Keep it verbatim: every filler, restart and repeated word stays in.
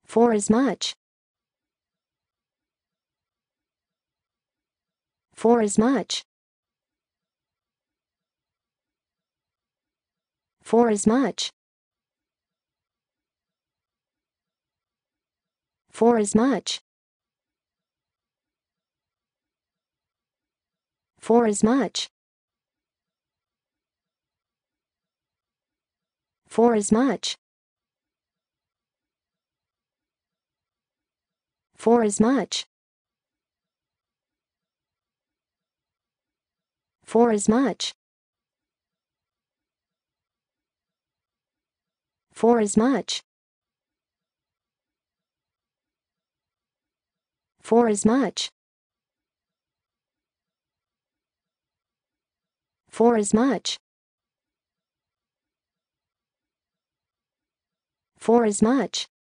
Forasmuch. Forasmuch. Forasmuch. Forasmuch. Forasmuch. Forasmuch. Forasmuch. Forasmuch. Forasmuch. Forasmuch. Forasmuch. Forasmuch.